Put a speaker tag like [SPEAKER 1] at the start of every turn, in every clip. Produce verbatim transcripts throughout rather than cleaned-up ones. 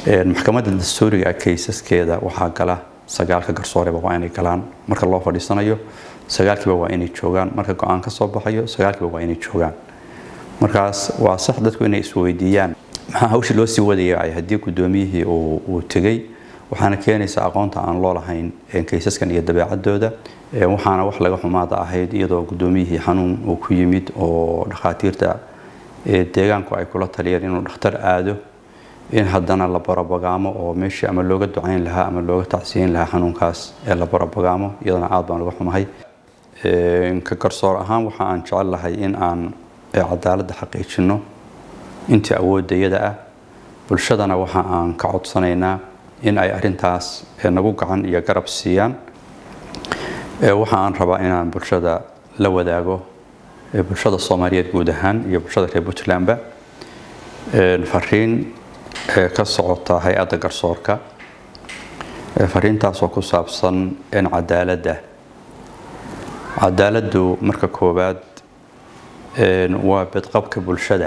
[SPEAKER 1] maxkamadda dastuuriga ah kaysaskeeda waxaa gala sagaalka garsooreba waa inay galaan marka loo fadhiisanayo sagaalkiiba waa inay joogaan marka go'aan ka soo baxayo sagaalkiiba waa inay joogaan markaas waa sax dadku inay isweydiiyaan maxaa hawsha loo sii wadayay haddii gudoomiyihii uu uu tagay waxaana keenaysa aqoonta aan loo lahayn kaysaskan iyo dabeecadooda waxaana wax laga xumaada ahayd iyadoo gudoomiyihii xanuun uu ku yimid oo dhaqaatiirta deegaanku ay kula taliyeen inuu dhakhtar aado in haddana la barabagaamo oo meeshii ama looga ducayn lahaa ama looga tacsiin lahaa xanuunkaas ee la barabagaamo iyadana aad baan uga xumahay ka garsoor ahaan waxa aan jecel lahay in aan cadaaladda xaqiijino intii awoodayada ah bulshadana waxa aan ka codsanaynaa in ay arintaas nagu gacan iyo garab siiyaan waxa aan rabaa inaan bulshada la wadaago bulshada Soomaaliyeed guud ahaan iyo bulshada reer Puntlandba fariin ka socota hay'adda garsoorka fariintaas oo ku saabsan in cadaaladda cadaaladdu marka koobaad waa badqabka bulshada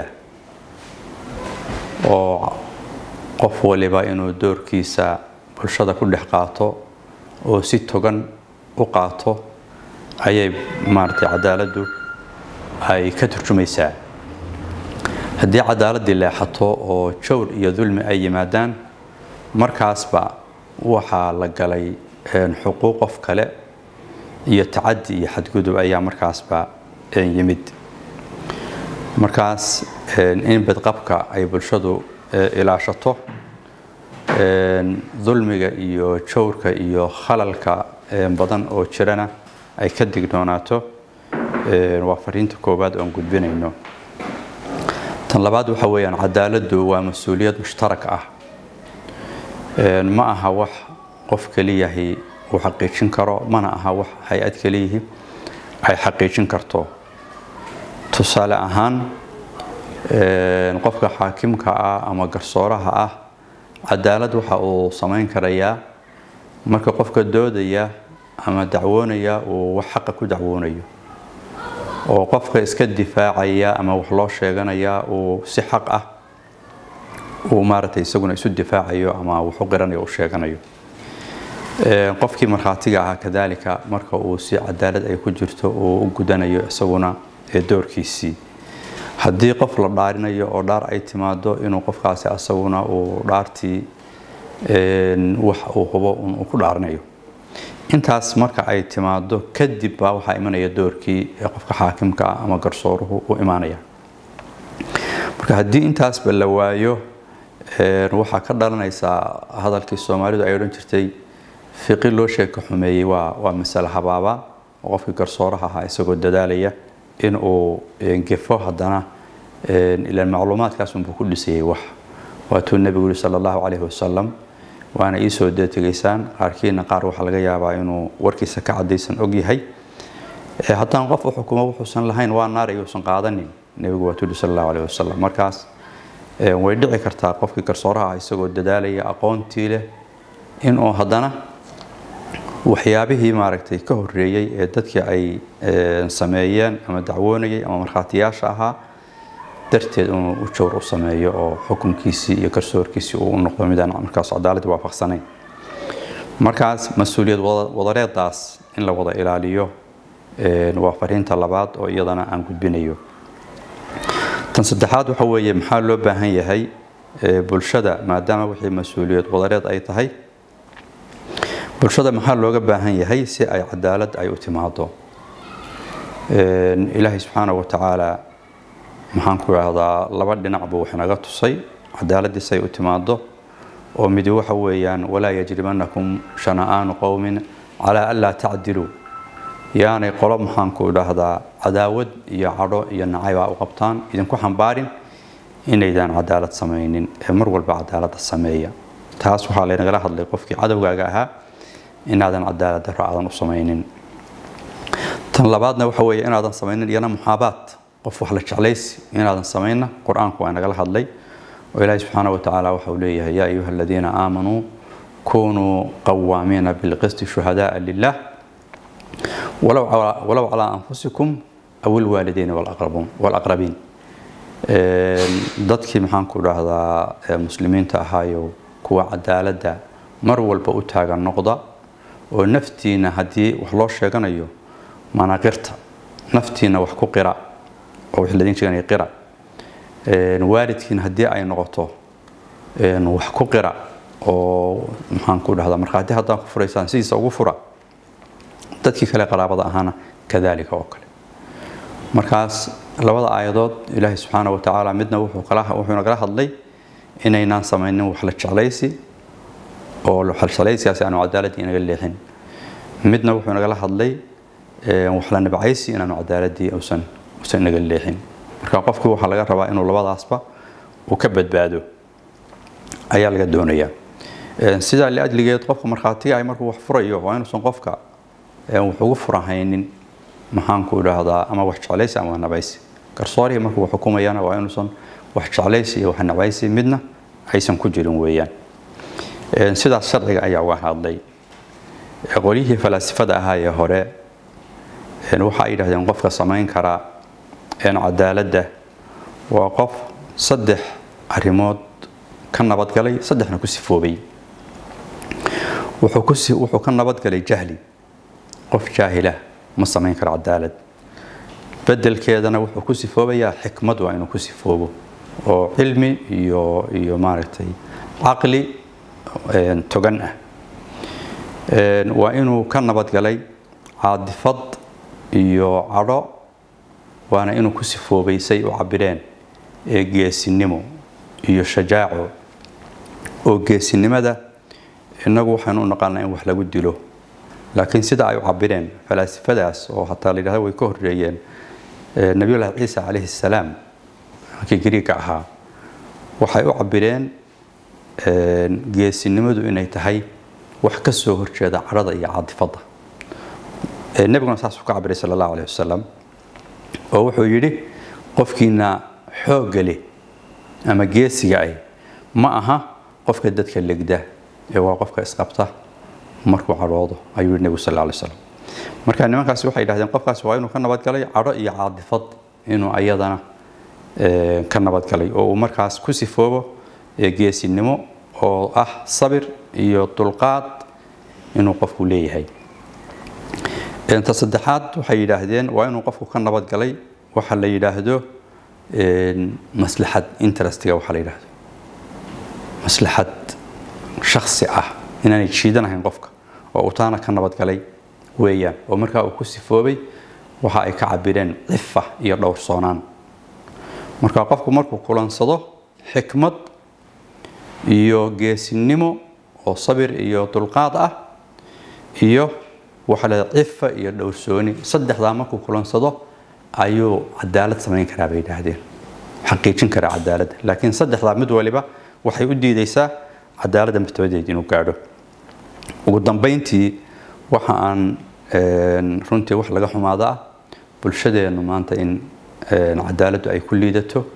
[SPEAKER 1] oo qof waliba inuu doorkiisa bulshada ku dhex qaato oo si togan u qaato ayay maartay cadaaladdu ay ka turjumaysaa haddii cadaaladii leexato oo jawr iyo dulmi ay yimaadaan markaasba waxaa la galay xuquuq qof kale iyo tacaddi iyo xadgudub ayaa markaasba yimid markaas in badqabka ay bulshadu ilaashato dulmiga iyo jawrka iyo khalalka badan oo jirana ay ka dignoonaato waa fariinta koobaad oo gudbinayno tan labaad waxa weeyaan cadaaladdu waa mas'uuliyad mushtarak ah ma aha wax qof kaliyahi uu xaqiijin karo mana aha wax hay'ad kaliyahi ay xaqiijin karto tusaale ahaan qofka xaakimka ah ama garsooraha ah cadaalad waxa uu sameyn karayaa marka qofka doodaya ama dacwoonaya uu wax xaq ku dacwoonayo oo qofka iska difaacaya ama wax loo sheeganaya uu si xaq ah uu maartay isaguna isu difaacayo ama wax u qiranayo u sheeganayo ee qofkii marxaatiga ah kadalika marka uu si cadaalad ay ku jirto oo u gudanayo isaguna ee doorkiisii haddii qof la dhaarinayo oo dhaar ay timaado inuu qofkaasi asaguna uu dhaartii ee wax uu hubo uu ku dhaarinayo intaas marka ay timaado kadib baa waxa imanaya doorkii qofka xaakimka ama garsooruhu u imaanaya marka haddii intaas ba la waayo ee waxa ka dhalanaysa hadalkii Soomaalidu ay oran jirtay fiqi loo sheeko xumeeyay waa waa mas'ala habaaba qofka garsooraha ah isagoo dadaalaya in uu gefo hadana ila macluumaadkaas uu ku dhisay wax waatu nabiga sallallahu alayhi wasallam waana isoo deetegaysaan qaarkiina qaar waxa laga yaabaa inuu warkiisa ka cadaysan og yahay ee haddana qof xukumo wuxuusan lahayn waa naar ay uusan qaadanin nabiga waatu sallallahu alayhi wasallam markaas ee way dhici kartaa qofkii garsooraha isagoo dadaalaya aqoontii leh in uu hadana waxyaabihii maaragtay ka horeeyay ee dadkii ay sameeyeen ama dacwoonayay ama marxaatiyaasha ahaa darteed uu u jawr u sameeyo oo xukunkiisii iyo garsoorkiisii uu noqdo midaan markaas cadaalad waafaqsanayn markaas mas'uuliyad wadareedaas in la wada ilaaliyo ee waa fariinta labaad oo iyadana aan gudbinayo tan saddexaad waxa weeye maxaa loo baahan yahay bulshada maadaama wixii mas'uuliyad wadareed ay tahay bulshada maxaa looga baahan yahay si ay cadaalad ay u timaado ee ilaahay subhanahu wa ta'ala maxaan ku raahdaa laba dhinac buu wax naga tusay cadaaladii say u timaado oo mid waxa weeyaan walaa yajrimanakum shana'aan qawmin ala alla ta'dilu yaani qolo maxaan ku raahdaa cadaawad iyo cadho iyo nacayb u qabtaan idinku xambaarin inaydan cadaalad sameeynin ee mar walba cadaalad sameeya taas waxa la inaga hadlay qofkii cadawgaaga ahaa inaadan cadaalad raacan u sameeynin tan labaadna waxa weeye inaadan sameeynin iyana muhaabaat qof wax la jeclaysi inaadan sameeyna quraanku waa naga hadlay oo ilaahay subhanahu wa ta'ala waxa uu leeyahay ya ayuha alladheena aamanu kunu qawwamina bil qist shuhadaa lillah walaw walaw ala anfusikum aw al walidayn wal aqrabun wal aqrabin ee dadkii maxaan ku raahdaa muslimiinta ahaayo kuwa cadaaladda mar walba u taagan noqda oo naftiina haddii wax loo sheeganayo manaqirta naftiina wax ku qira oo wax ladin sheeganay qira waalidkiina haddii ay noqoto wax ku qira oo maxaan ku dhahdaa markhaati haddaan ku furaysaan sidiisa ugu fura dadkii kale qaraabada ahaana kadaalika oo kale markaas labada aayadood ilaahay subxaanahu wa tacaala midna wuxuu kala wuxuu nagala hadlay inaynaan samaynin wax la jeclaysi oo la jeclaysigaasi aanu cadaaladii inaga leexin midna wuxuu nagala hadlay wax la nabcaysi inaanu cadaaladii uusan uusan inaga leexin marka qofku waxa laga rabaa inuu labadaasba uu ka badbaado ayaa laga doonayaa sida la ajligeed qofka markhaatiga ay markuu wax furayo waa inuusan qofka wax ugu furahaynin maxaan ku dhahdaa ama wax jeclaysi ama nabcaysi garsooriga markuu wax xukumayana waa inuusan wax jeclaysi iyo wax nabcaysi midna aysan ku jirin weeyaan sidaas sharciga ayaa uga hadlay qolihii falaasifada ahaa ee hore waxa ay yidhaahdeen qofka samayn kara cadaaladda waa qof saddex arrimood ka nabadgalay saddexna ku sifoobay wuxuu ku wuxuu ka nabadgalay jahli qof jaahila ma samayn karo cadaalad bedelkeedana wuxuu ku sifoobayaa xikmad waa inuu ku sifoobo oo cilmi iyo iyo maaragtay aqli togan ah waa inuu ka nabadgalay caadifad iyo cadho waana inuu ku sifoobaysay u cabireen ee geesinimo iyo shajaaco oo geesinimada inagu waxaan u naqaanaa in wax lagu dilo laakiin sida ay u cabireen falaasifadaas oo hataa la yiraahdo way ka horeeyeen nabiyullaahi ciisa calayhi salaam markii Greek ahaa waxay u cabireen geesinimadu inay tahay wax ka soo horjeeda carada iyo caadifada nabiguna saas uu ka cabiray sallallahu alayhi wasallam oo wuxuu yiri qofkiina xoog leh ama geesiga ay ma aha qofka dadka legda ee waa qofka isqabta markuu caroodo ayuu nabiga sallallahu alayhi wasallam marka nimankaas waxay yiraahdeen qofkaas waa inuu ka nabadgalay caro iyo caadifad inuu ayadana ee ka nabadgalay oo markaas ku sifoobo ee geesinimo oo ah sabir iyo dulqaad inuu qofku leeyahay inta saddexaad waxay yiraahdeen waa inuu qofku ka nabadgalay waxa la yiraahdo maslaxad interestiga waxa la yiraahdo maslaxad shakhsi ah inaan jiidanayn qofka oo uu taana ka nabadgalay weeyaan oo marka uu ku sifoobay waxa ay ka cabireen cifa iyo dhowrsoonaan marka qofku markuu kulansado xikmad iyo geesinimo oo sabir iyo dulqaad ah iyo waxa la cifa iyo dhowrsooni saddexda markuu kulansado ayuu cadaalad sameyn karaa bay yiraahdeen xaqiijin kara cadaalad laakiin saddexda mid waliba waxay u diidaysaa cadaaladda mustawaadeed inuu gaadho ugu dambeyntii waxa aan runtii wax laga xumaada bulshadeenu maanta in cadaaladdu ay ku liidato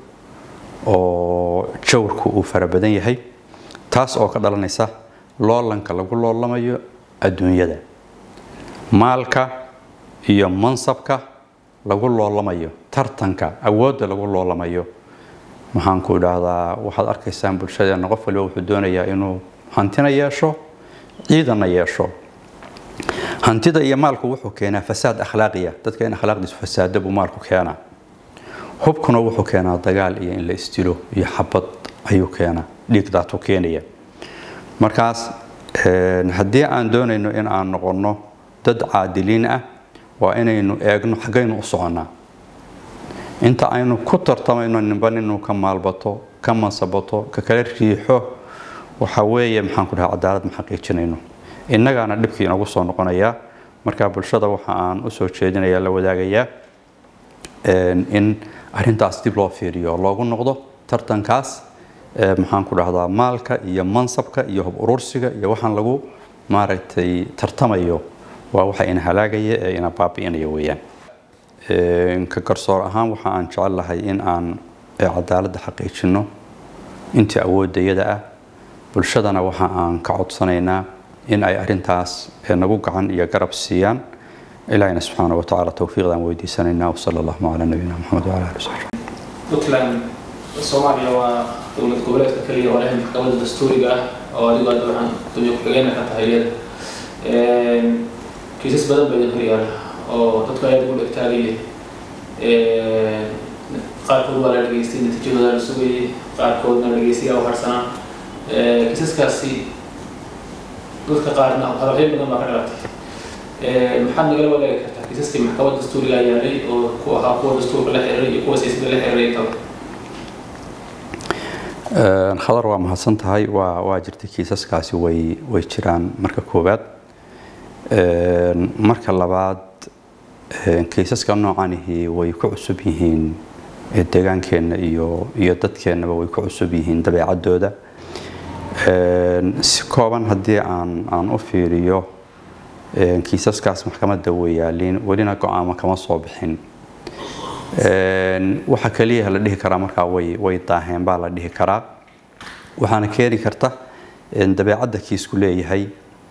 [SPEAKER 1] oo jawrku uu farabadan yahay taas oo ka dhalanaysa loolanka lagu loolamayo adduunyada maalka iyo mansabka lagu loolamayo tartanka awoodda lagu loolamayo waxaan ku dhahdaa waxaad arkaysaan bulshadeena qof walba wuxuu doonayaa inuu hantina yeesho ciidana yeesho hantida iyo maalku wuxuu keenaa fasaad akhlaaqiya dadka in akhlaaqdiisu fasaado buu maalku keenaa hubkuna wuxuu keenaa dagaal iyo in la istilo iyo xabad ayuu keenaa dhiigdaatu keenaya markaas haddii aan doonayno in aan noqono dad caadiliin ah waa inaynu eegno xagaynu u soconaa inta aynu ku tartamayno ninba inuu ka maalbato ka mansabato ka kala riixo waxa weeye maxaan ku dhahaa cadaalad ma xaqiijinayno innagana dhibkii inagu soo noqonaya marka bulshada waxa aan u soo jeedinayaa la wadaagayaa in arintaas dib loo fiiriyo loogu noqdo tartankaas maxaan ku dhahdaa maalka iyo mansabka iyo hub urursiga iyo waxaan lagu maaragtay tartamayo waa waxa in halaagaya ee ina baabi'inayo weeyaan ka garsoor ahaan waxa aan jecel lahay in aan cadaaladda xaqiijino intii awoodayada ah bulshadana waxa aan ka codsanaynaa in ay arintaas nagu gacan iyo garab siiyaan ilaahina subxaanahu wa ta'ala tawfiiqdan weydiisanaynaa sallallahu alayhi wa sallam nabiyina muhammad wa ala alihi wa sahbihi
[SPEAKER 2] Puntland Soomaaliya waa dowlad goboleedka kaliya waa lahayn maxkamadda dastuuriga ah oo adigu aad waxaan gudoomiye ku-xigeenka ka tahay iyada kiisas badan baa idin horyaala oo dadku aad ugu dhegtaagayay qaarkood waa la dhageystay natiijadooda la sugayay qaarkoodna dhageysiyaa u harsanaa kiisaskaasi dadka qaarna hadalhayn badan baa ka dhalatay maxaad nagala wadaagi kartaa kiisaskii maxkamadda dastuuriga yaalay oo ku ahaa kuwa dastuurka la xiriiray iyo kuwa siyaasadda la xiriiray intaba
[SPEAKER 1] khadar waa mahadsan tahay waa waa jirtay kiisaskaasi way way jiraan marka koowaad marka labaad kiisaska noocanihi way ku cusub yihiin deegaankeena iyo iyo dadkeenaba way ku cusub yihiin dabeecadooda si kooban haddii aan aan u fiiriyo kiisaskaas maxkamadda way yaalin welina go'aamo kama soo bixin waxa kaliya la dhihi karaa markaa way way daaheen baa la dhihi karaa waxaana keeni karta dabeecadda kiisku leeyahay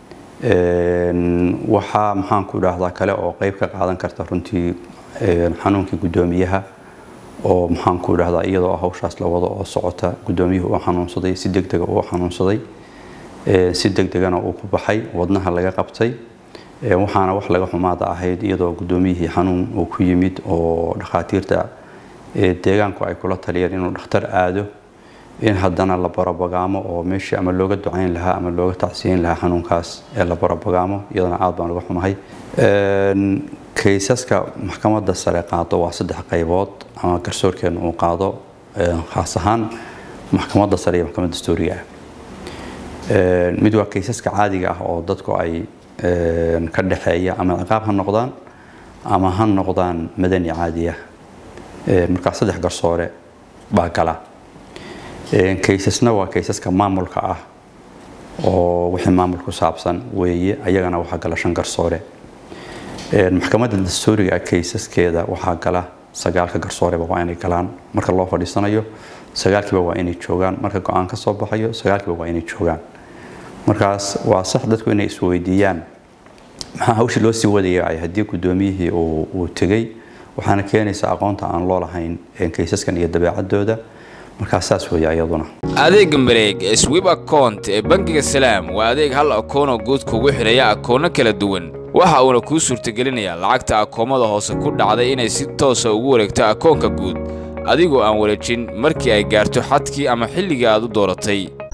[SPEAKER 1] waxaa maxaan ku idhaahdaa kale oo qayb ka qaadan karta runtii xanuunkii guddoomiyaha oo maxaan ku idhaahdaa iyadoo hawshaas la wado oo socota guddoomiyuhu uu xanuunsaday si degdega uu xanuunsaday si degdegana uu ku baxay wadnaha laga qabtay waxaana wax laga xumaada ahayd iyadoo guddoomiyihii xanuun uu ku yimid oo dhakhaatiirta deegaanku ay kula taliyeen inuu dhakhtar aado in haddana la barabagaamo oo meeshii ama looga ducayn lahaa ama looga tacsiyin lahaa xanuunkaas ee la barabagaamo iyadana aad baan uga xumahay kaysaska maxkamadda sare qaado waa saddex qaybood ama garsoorkeena uu qaado khaas ahaan maxkamadda sare iyo maxkamadda dastuuriga ah mid waa kaysaska caadiga ah oo dadku ay ka dhaxeeya ama ciqaab ha noqdaan ama ha noqdaan madani caadi ah marka saddex garsoore baa gala kaysasna waa kaysaska maamulka ah oo wixii maamulku saabsan weeye ayagana waxaa gala shan garsoore maxkamadda dastuuriga ah kaysaskeeda waxaa gala sagaalka garsooreba waa inay galaan marka loo fadhiisanayo sagaalkiiba waa inay joogaan marka go'aan ka soo baxayo sagaalkiiba waa inay joogaan markaas waa sax dadku inay isweydiiyaan maxaa hawshii loo sii wadayay haddii guddoomiyihii uu tegey waxaana keenaysa aqoonta aan loo lahayn kaysaskan iyo dabeecadooda markaas saas weeye iyaduna
[SPEAKER 3] adeega mareeg swipe account ee bangiga salaam waa adeeg hal akoon oo guud kugu xidhaya akoono kala duwan waxa uuna kuu suurtagelinayaa lacagta akoomada hoose ku dhacday inay si toosa ugu wareegto akoonka guud adigoo aan wareejin markii ay gaarto xadkii ama xilligii aad u dooratay